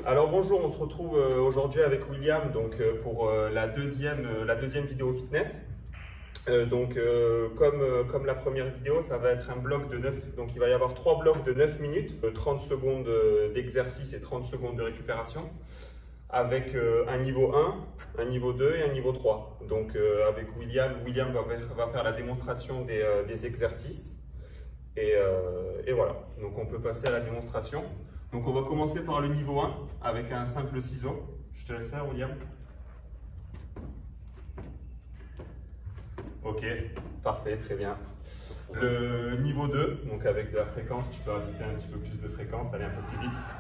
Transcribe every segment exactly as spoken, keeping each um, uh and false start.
Alors bonjour, on se retrouve aujourd'hui avec William donc, pour la deuxième, la deuxième vidéo fitness. Euh, donc euh, comme, euh, comme la première vidéo, ça va être un bloc de neuf, donc il va y avoir trois blocs de neuf minutes, euh, trente secondes d'exercice et trente secondes de récupération, avec euh, un niveau un, un niveau deux et un niveau trois. Donc euh, avec William, William va, va faire la démonstration des, euh, des exercices. Et, euh, et voilà, donc on peut passer à la démonstration. Donc on va commencer par le niveau un avec un simple ciseau. Je te laisse faire, William. Ok, parfait, très bien. Le niveau deux, donc avec de la fréquence, tu peux rajouter un petit peu plus de fréquence, aller un peu plus vite.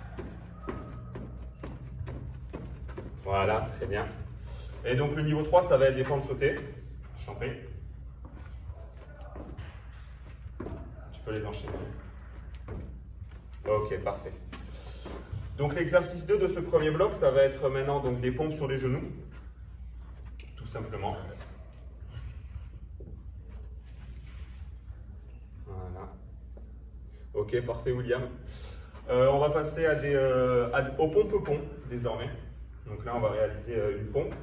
Voilà, très bien. Et donc le niveau trois, ça va être des fentes sautées. Je t'en prie. Tu peux les enchaîner. Ok, parfait. Donc l'exercice deux de ce premier bloc, ça va être maintenant donc, des pompes sur les genoux. Tout simplement. Voilà. Ok, parfait, William. Euh, on va passer à des, euh, à, aux pompes-pompes désormais. Donc là, on va réaliser euh, une pompe.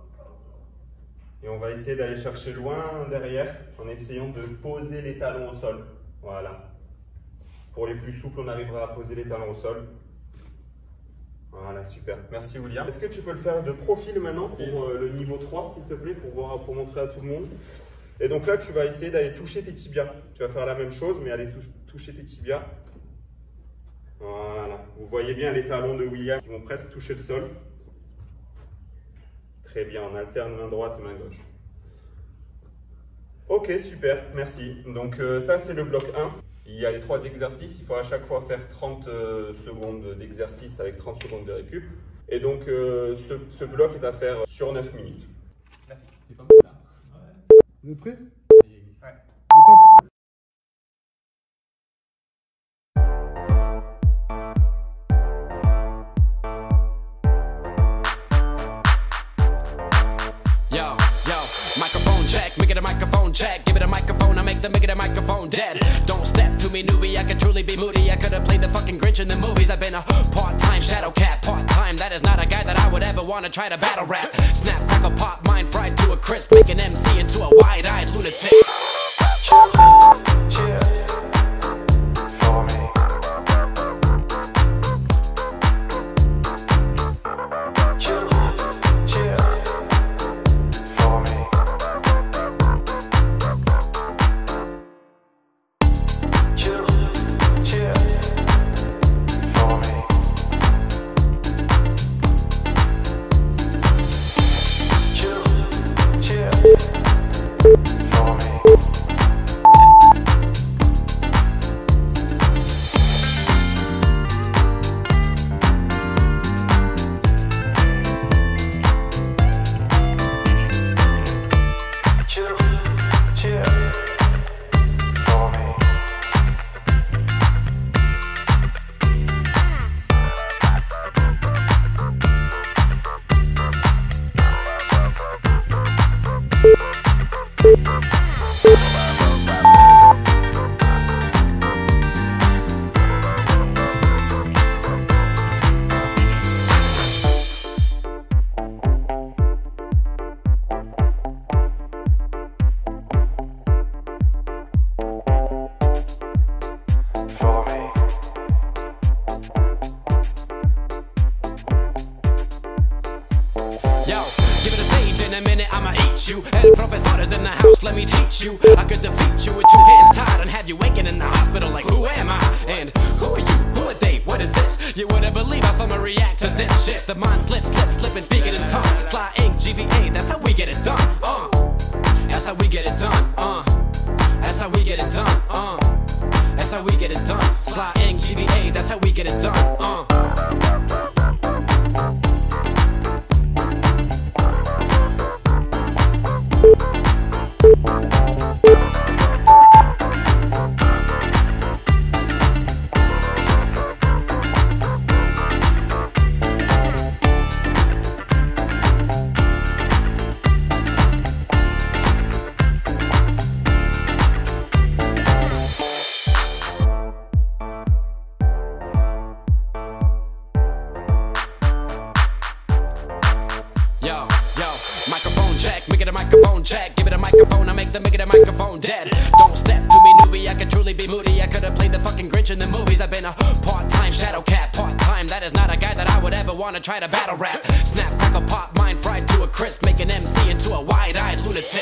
Et on va essayer d'aller chercher loin derrière en essayant de poser les talons au sol. Voilà. Pour les plus souples, on arrivera à poser les talons au sol. Voilà, super. Merci, William. Est-ce que tu peux le faire de profil maintenant pour euh, le niveau trois, s'il te plaît, pour, voir, pour montrer à tout le monde? Et donc là, tu vas essayer d'aller toucher tes tibias. Tu vas faire la même chose, mais aller toucher tes tibias. Voilà. Vous voyez bien les talons de William qui vont presque toucher le sol. Très bien, on alterne main droite et main gauche. Ok, super, merci. Donc euh, ça, c'est le bloc un. Il y a les trois exercices. Il faut à chaque fois faire trente euh, secondes d'exercice avec trente secondes de récup. Et donc, euh, ce, ce bloc est à faire sur neuf minutes. Merci. T'es pas bon là? Ouais. Vous êtes prêts? Ouais. Attends. Yo, yo, microphone check, make it a microphone check. Give it a microphone, I make the make it a microphone dead. Don't step to me, newbie, I could truly be moody. I could have played the fucking Grinch in the movies. I've been a part-time shadow cat, part-time. That is not a guy that I would ever want to try to battle rap. Snap, crackle, pop, mind fried to a crisp. Make an M C into a wide-eyed lunatic. Yo, give it a stage in a minute, I'ma eat you. El professor's in the house, let me teach you. I could defeat you with two hands tied and have you waking in the hospital like, who am I? And who are you? Who are they? What is this? You wouldn't believe how someone react to this shit. The mind slip, slip, slip and speaking in tongues. Sly ink, G V A, that's how we get it done. Uh, that's how we get it done. Uh, that's how we get it done. Uh, that's how we get it done. Sly ink, G V A, that's how we get it done. Uh. microphone dead. Don't step to me, newbie, I could truly be moody. I could have played the fucking Grinch in the movies. I've been a part-time shadow cat, part-time. That is not a guy that I would ever want to try to battle rap. Snap, crackle, pop, mind fried to a crisp, make an M C into a wide-eyed lunatic.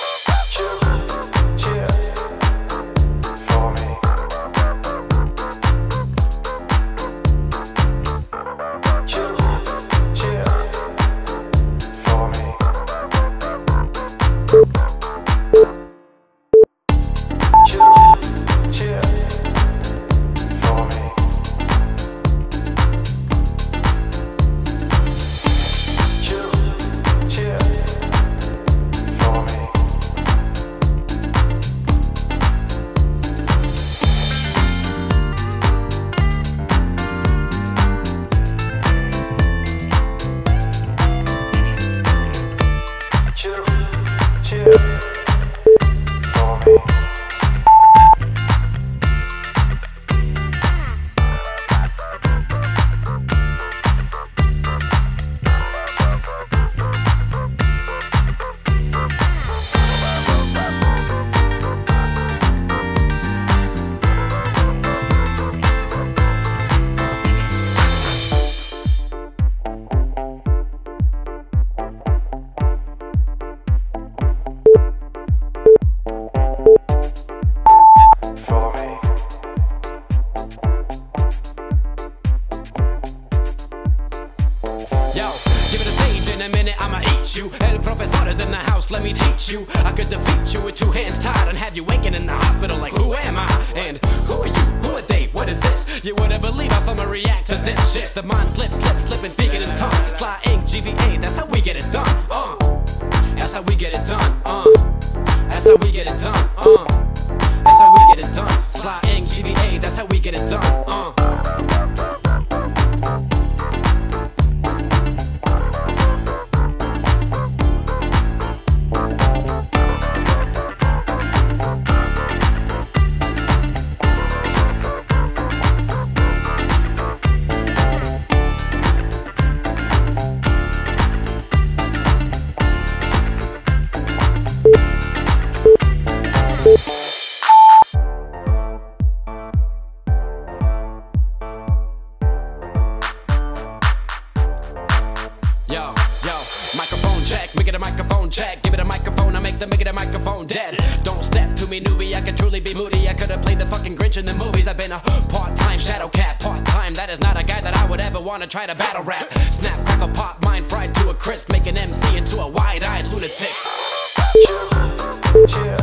You. El professor is in the house, let me teach you. I could defeat you with two hands tied and have you waking in the hospital like, who am I? And who are you? Who are they? What is this? You wouldn't believe how someone react to this shit. The mind slips, slips, slipping, speaking in tongues. Fly ink, G V A, that's how we get it done. Uh, that's how we get it done. Uh, that's how we get it done. Uh, that's how we get it done. Fly ink, G V A, that's how we get it done. Uh. Check, give it a microphone, I make the make it a microphone dead. Don't step to me, newbie, I could truly be moody. I could have played the fucking Grinch in the movies. I've been a part-time shadow cat, part-time. That is not a guy that I would ever want to try to battle rap. Snap, crackle, pop, mind fried to a crisp, make an M C into a wide-eyed lunatic. Chill, chill.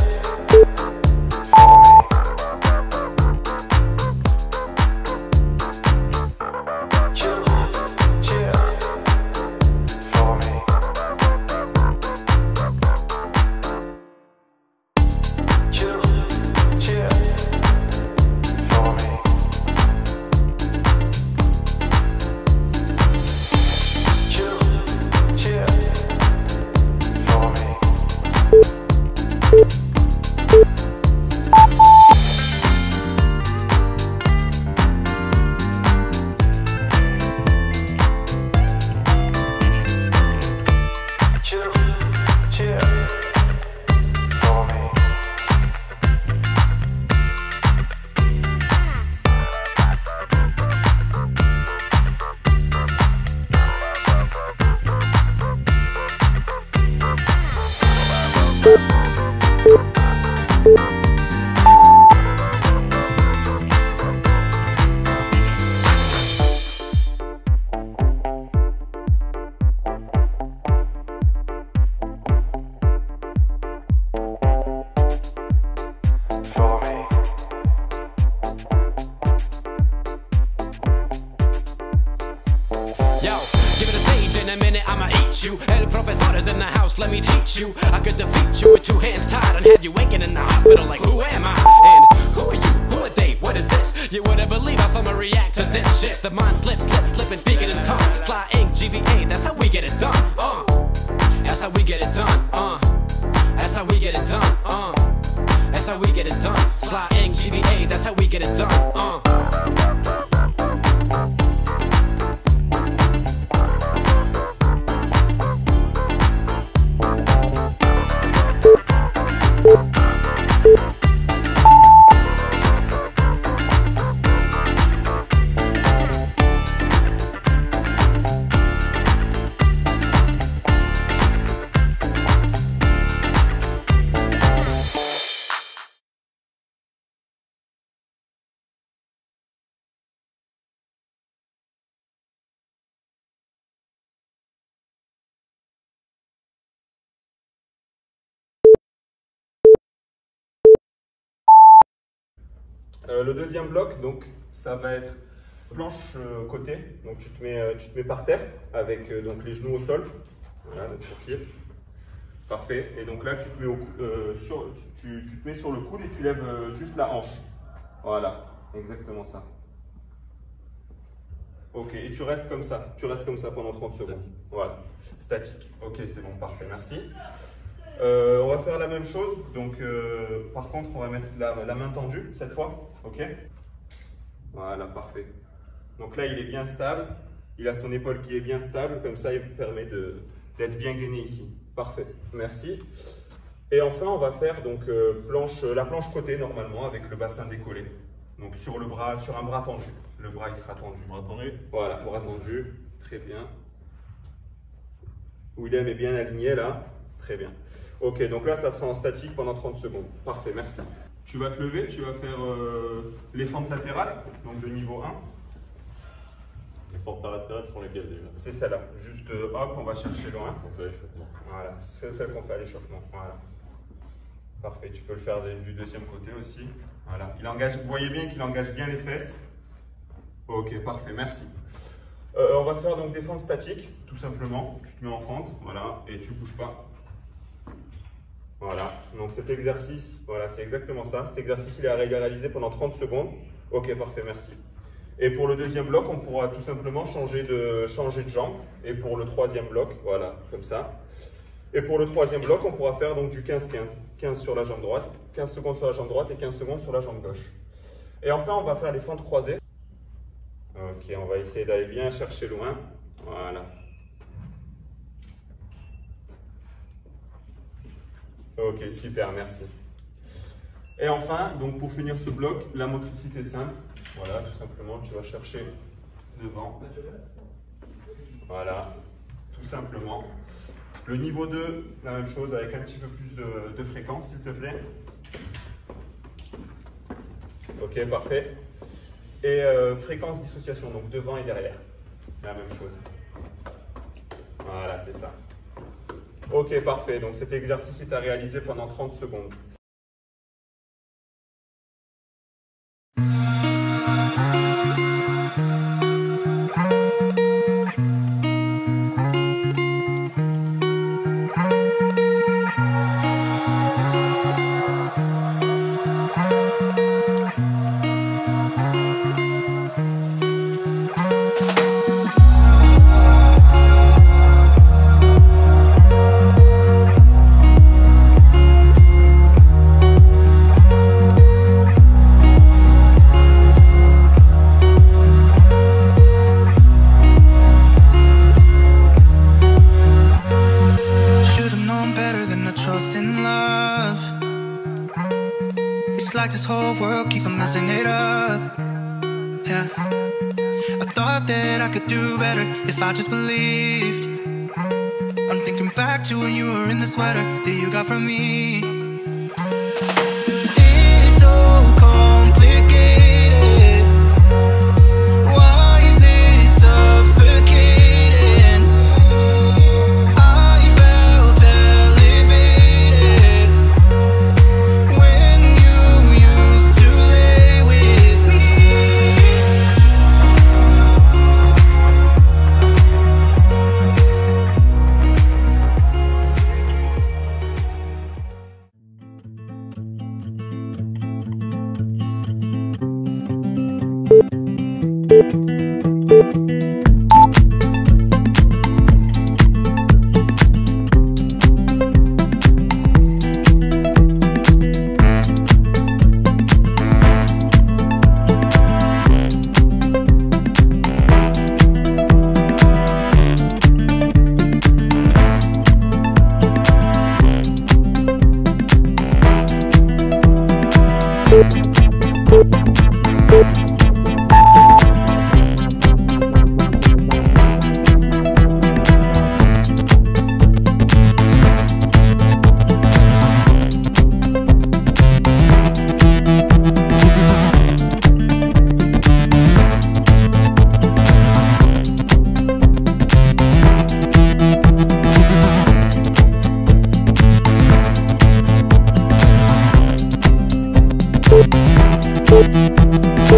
You. El professor is in the house, let me teach you. I could defeat you with two hands tied and have you waking in the hospital like, who am I? And who are you? Who are they? What is this? You wouldn't believe how someone react to this shit. The mind slips, slips, slipping, speaking in tongues. Fly ink, G V A, that's how we get it done. Uh, that's how we get it done. Uh, that's how we get it done. Uh, that's how we get it done. Fly ink, G V A, that's how we get it done. Uh. Euh, le deuxième bloc, donc, ça va être planche euh, côté. Donc tu te mets, euh, tu te mets par terre avec euh, donc, les genoux au sol. Voilà, notre profil. Parfait. Et donc là, tu te mets, au, euh, sur, tu, tu te mets sur le coude et tu lèves euh, juste la hanche. Voilà, exactement ça. Ok, et tu restes comme ça. Tu restes comme ça pendant trente secondes. Voilà, statique. Ok, c'est bon, parfait, merci. Euh, on va faire la même chose. Donc, euh, par contre, on va mettre la, la main tendue cette fois. Ok. Voilà, parfait. Donc là, il est bien stable. Il a son épaule qui est bien stable. Comme ça, il permet d'être bien gainé ici. Parfait, merci. Et enfin, on va faire donc euh, planche, la planche côté normalement avec le bassin décollé. Donc sur le bras, sur un bras tendu. Le bras, il sera tendu. Bras tendu. Voilà, bras tendu. Très bien. William est bien aligné là. Très bien. Ok, donc là, ça sera en statique pendant trente secondes. Parfait, merci. Tu vas te lever, tu vas faire euh, les fentes latérales, donc de niveau un. Les fentes latérales sont lesquelles déjà? C'est celle-là. Juste euh, hop, on va chercher loin. On fait l'échauffement. Voilà, c'est celle qu'on fait à l'échauffement. Voilà. Parfait, tu peux le faire de, du deuxième côté aussi. Voilà. Il engage, vous voyez bien qu'il engage bien les fesses. Ok, parfait, merci. Euh, on va faire donc des fentes statiques, tout simplement. Tu te mets en fente, voilà, et tu ne bouges pas. Voilà, donc cet exercice, voilà, c'est exactement ça. Cet exercice, il est réalisé pendant trente secondes. Ok, parfait, merci. Et pour le deuxième bloc, on pourra tout simplement changer de, changer de jambe. Et pour le troisième bloc, voilà, comme ça. Et pour le troisième bloc, on pourra faire donc du quinze quinze. quinze sur la jambe droite, quinze secondes sur la jambe droite et quinze secondes sur la jambe gauche. Et enfin, on va faire les fentes croisées. Ok, on va essayer d'aller bien chercher loin. Voilà. Ok, super, merci. Et enfin, donc pour finir ce bloc, la motricité simple. Voilà, tout simplement, tu vas chercher devant. Voilà, tout simplement. Le niveau deux, la même chose, avec un petit peu plus de, de fréquence, s'il te plaît. Ok, parfait. Et euh, fréquence dissociation, donc devant et derrière. La même chose. Voilà, c'est ça. Ok, parfait. Donc cet exercice est à réaliser pendant trente secondes. Like this whole world keeps on messing it up. Yeah, I thought that I could do better if I just believed. I'm thinking back to when you were in the sweater that you got from me. It's so complicated. Why is this suffocating? I felt elevated when you used to lay with me.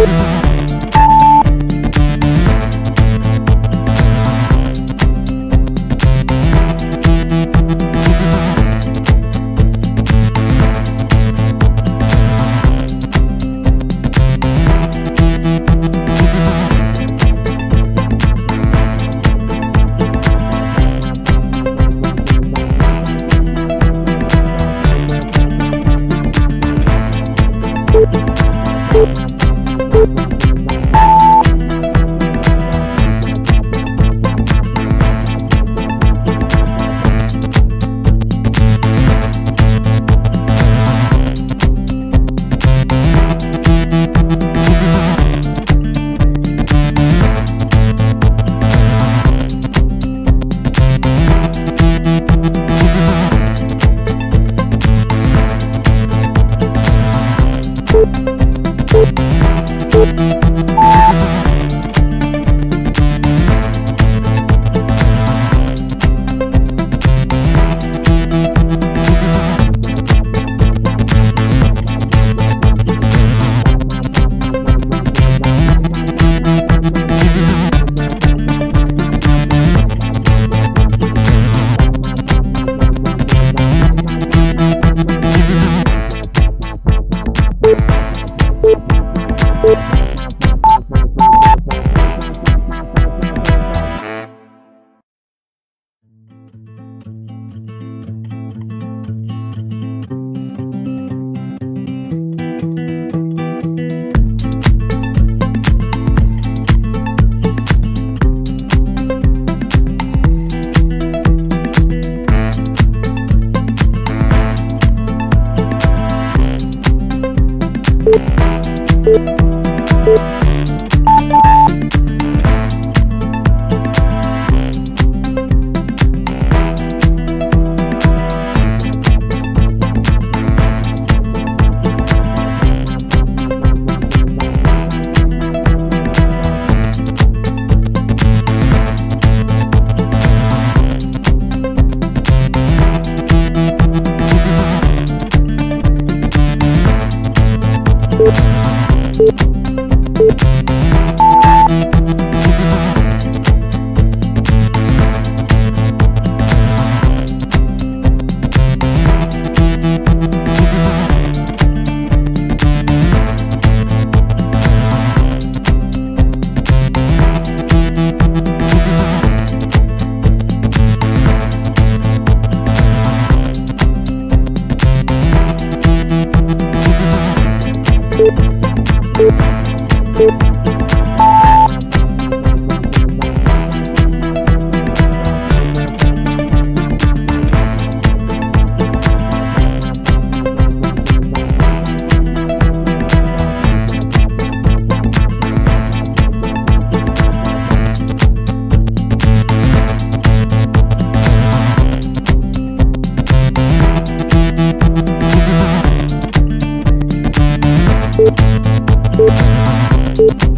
We'll be right back.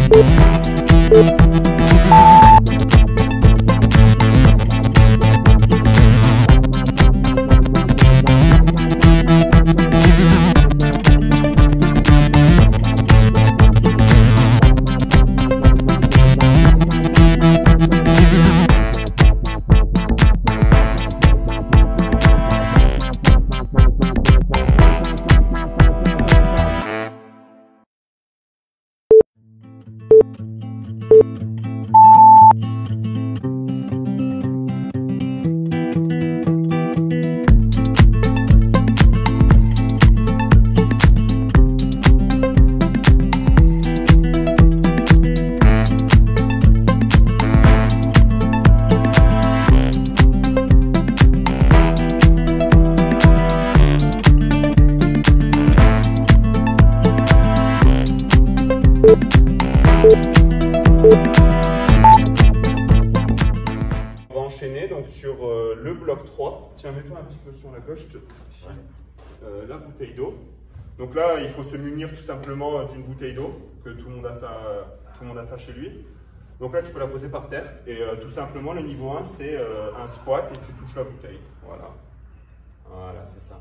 Donc sur euh, le bloc trois, tiens, mets-toi un petit peu sur la gauche, je te... euh, la bouteille d'eau. Donc là, il faut se munir tout simplement d'une bouteille d'eau, que tout le monde a ça, tout le monde a ça chez lui. Donc là, tu peux la poser par terre et euh, tout simplement, le niveau un, c'est euh, un squat et tu touches la bouteille. Voilà, voilà, c'est ça.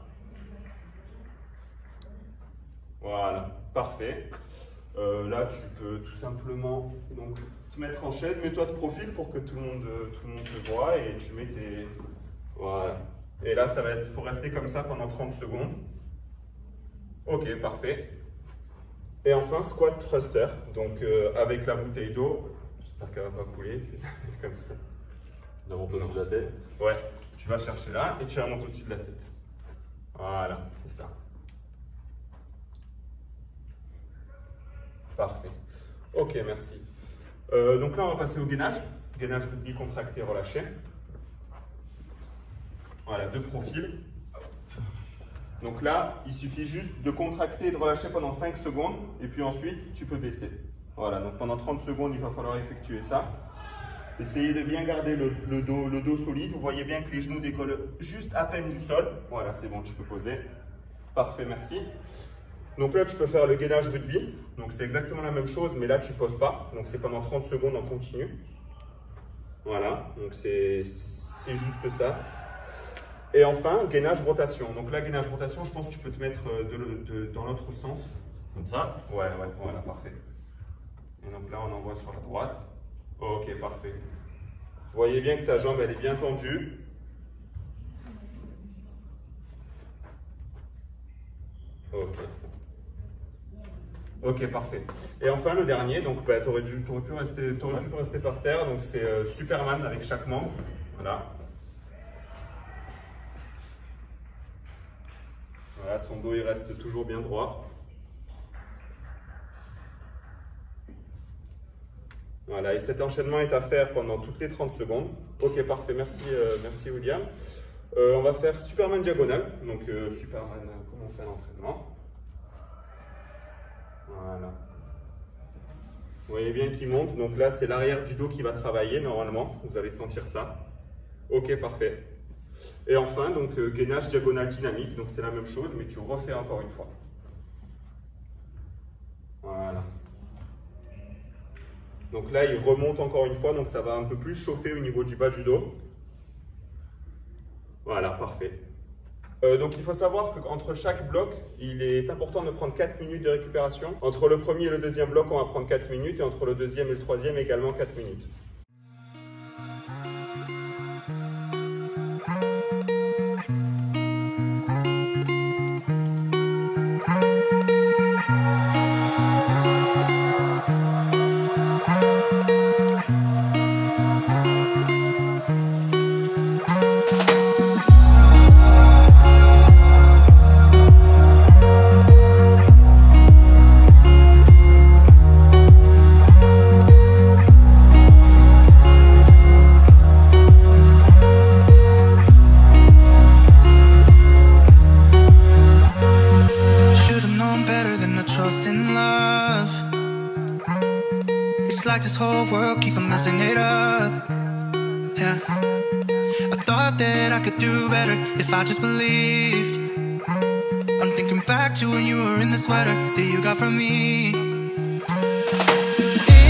Voilà, parfait. Euh, là, tu peux tout simplement donc, te mettre en chaise, mets-toi de profil pour que tout le monde, tout le monde te voit et tu mets tes... Voilà. Et là, ça va être, faut rester comme ça pendant trente secondes. Ok, parfait. Et enfin, squat thruster. Donc, euh, avec la bouteille d'eau, j'espère qu'elle va pas couler, c'est comme ça. Tu la montes au-dessus de la tête. Ouais, tu vas chercher là et tu la montes au-dessus de la tête. Voilà, c'est ça. Parfait. Ok, merci. Euh, donc là, on va passer au gainage. Gainage rugby contracté, relâché. Voilà, deux profils. Donc là, il suffit juste de contracter et de relâcher pendant cinq secondes. Et puis ensuite, tu peux baisser. Voilà, donc pendant trente secondes, il va falloir effectuer ça. Essayez de bien garder le, le, dos, le dos solide. Vous voyez bien que les genoux décollent juste à peine du sol. Voilà, c'est bon, tu peux poser. Parfait, merci. Donc là, tu peux faire le gainage rugby. Donc c'est exactement la même chose, mais là, tu ne poses pas. Donc c'est pendant trente secondes en continu. Voilà, donc c'est juste ça. Et enfin, gainage rotation. Donc là, gainage rotation, je pense que tu peux te mettre de, de, dans l'autre sens. Comme ça? Ouais, ouais, voilà, parfait. Et donc là, on envoie sur la droite. Ok, parfait. Vous voyez bien que sa jambe, elle est bien tendue. Ok. Ok, parfait. Et enfin, le dernier, donc bah, tu aurais, aurais pu rester, t'aurais pu rester par terre. Donc c'est euh, Superman avec chaque membre. Voilà. Voilà, son dos, il reste toujours bien droit. Voilà, et cet enchaînement est à faire pendant toutes les trente secondes. Ok, parfait, merci, euh, merci William. Euh, on va faire Superman diagonale. Donc euh, Superman, comment on fait l'entraînement? Voilà. Vous voyez bien qu'il monte. Donc là, c'est l'arrière du dos qui va travailler normalement. Vous allez sentir ça. Ok, parfait. Et enfin, donc euh, gainage diagonale dynamique. Donc c'est la même chose, mais tu refais encore une fois. Voilà. Donc là, il remonte encore une fois, donc ça va un peu plus chauffer au niveau du bas du dos. Voilà, parfait. Euh, donc il faut savoir qu'entre chaque bloc, il est important de prendre quatre minutes de récupération. Entre le premier et le deuxième bloc, on va prendre quatre minutes, et entre le deuxième et le troisième, également quatre minutes. Like this whole world keeps on messing it up. Yeah, I thought that I could do better if I just believed. I'm thinking back to when you were in the sweater that you got from me.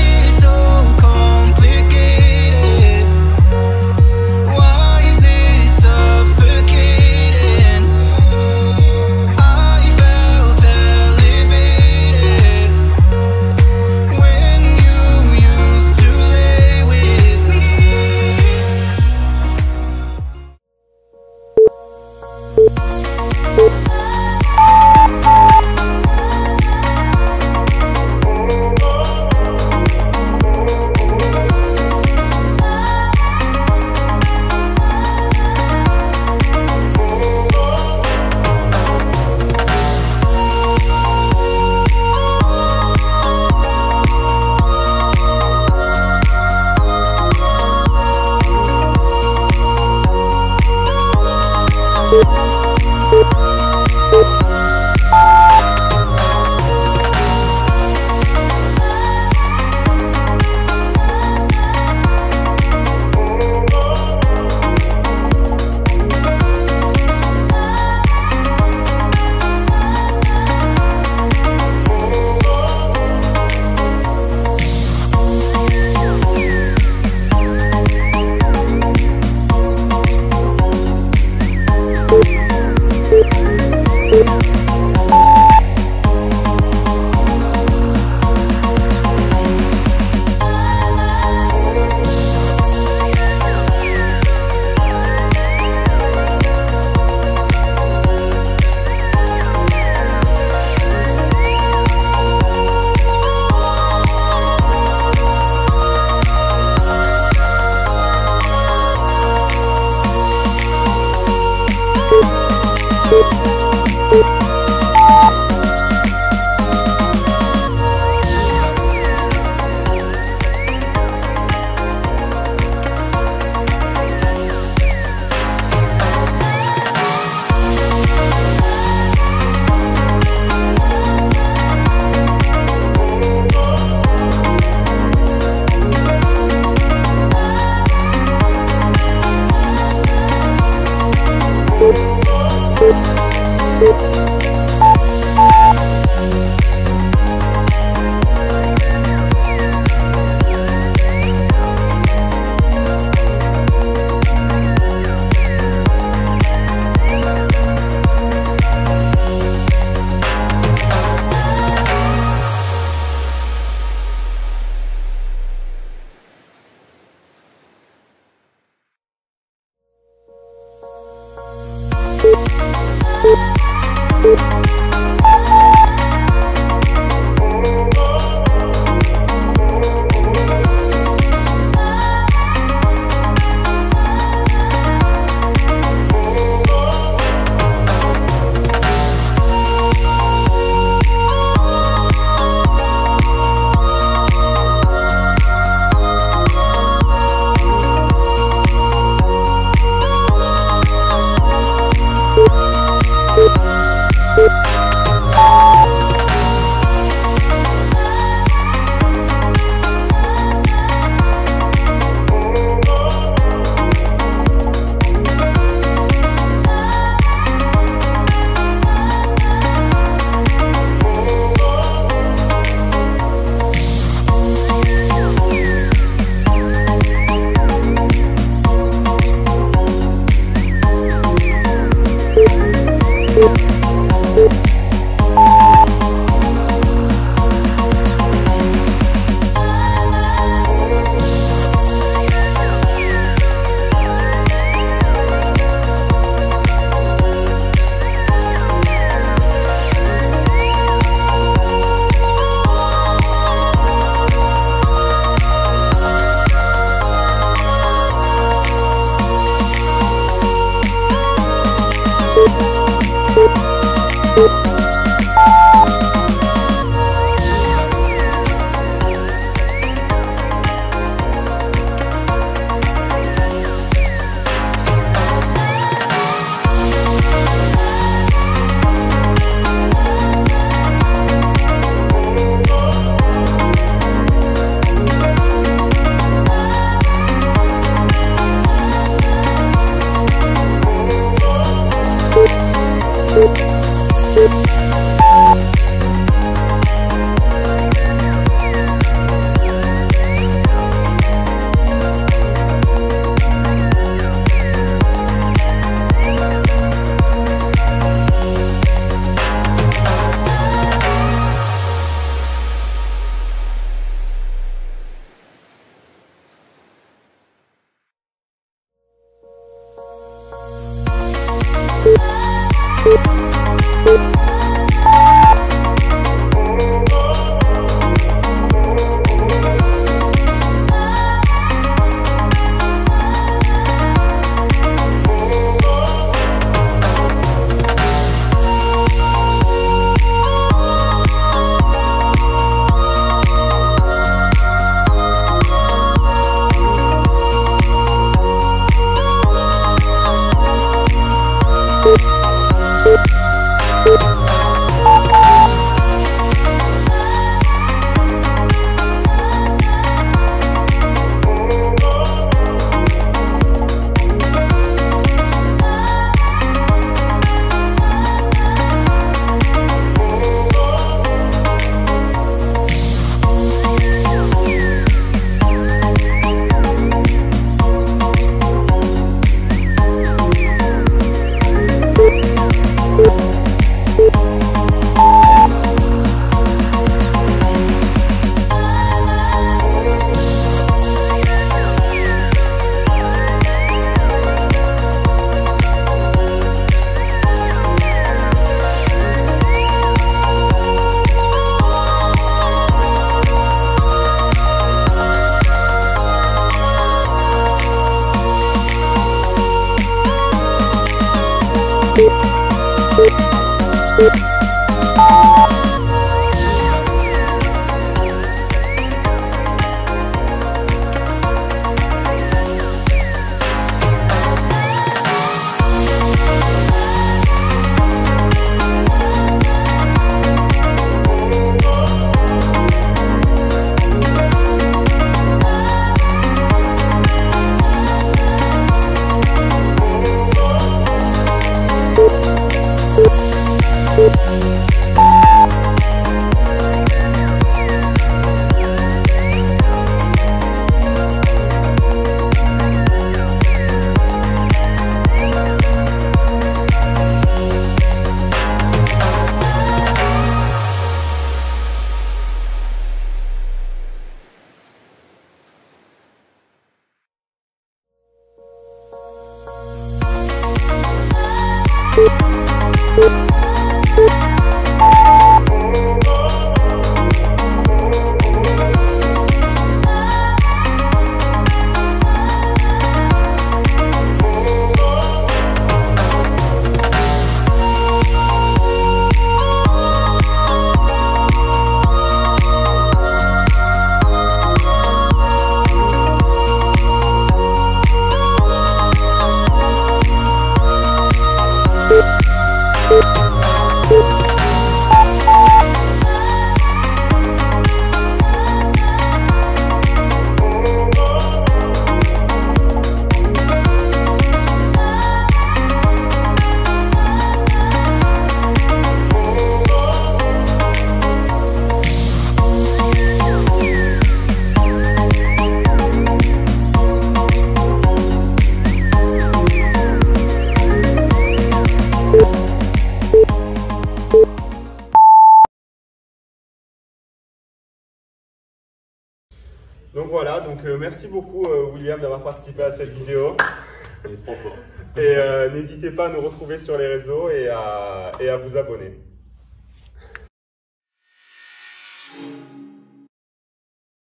Donc voilà, donc euh, merci beaucoup euh, William d'avoir participé à cette vidéo. Il est trop fort. Et euh, n'hésitez pas à nous retrouver sur les réseaux et à, et à vous abonner.